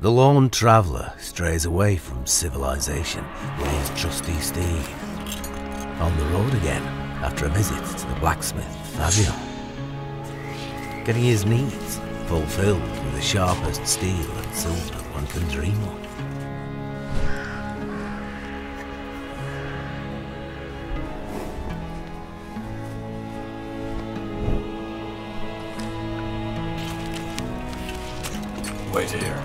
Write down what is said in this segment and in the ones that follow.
The lone traveller strays away from civilization with his trusty steed. On the road again after a visit to the blacksmith Fabion. Getting his needs fulfilled with the sharpest steel and silver one can dream of. Wait here.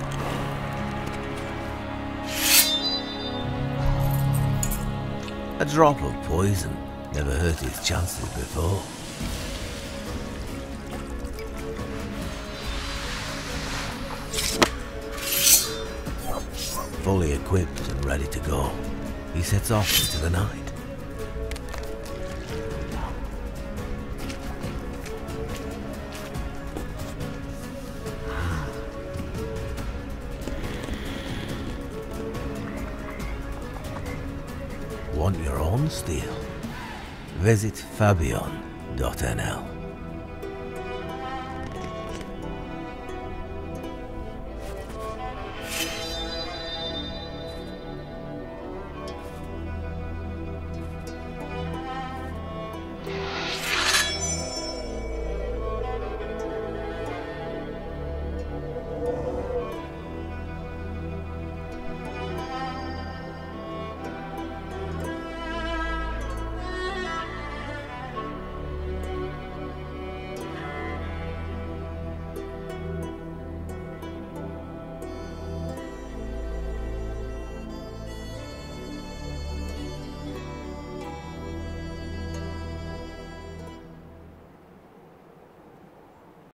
A drop of poison never hurt his chances before. Fully equipped and ready to go, he sets off into the night. Want your own steel? Visit Fabion.nl.